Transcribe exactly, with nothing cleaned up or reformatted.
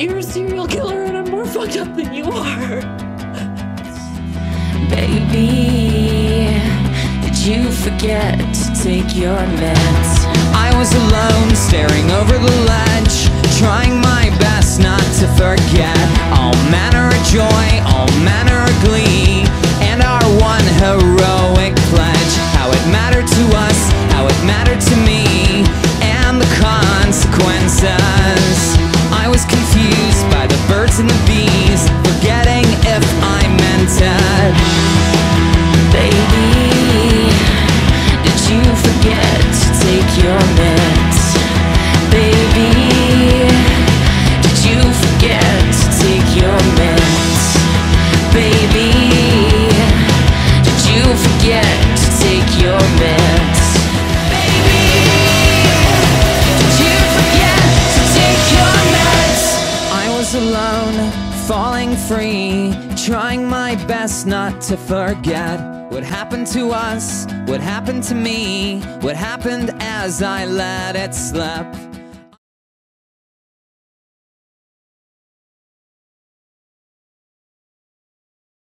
You're a serial killer and I'm more fucked up than you are. Baby, did you forget to take your meds? I was alone, staring over the ledge, trying my best not to forget all manner of joy, all manner of glee, and our one heroic pledge. How it mattered to us, how it mattered to me, and the consequences. I was confused by the birds and the bees, forgetting if I meant it. Baby, did you forget to take your meds? Baby, did you forget to take your meds? Baby, did you forget to take your meds? Alone, falling free, trying my best not to forget what happened to us, what happened to me, what happened as I let it slip.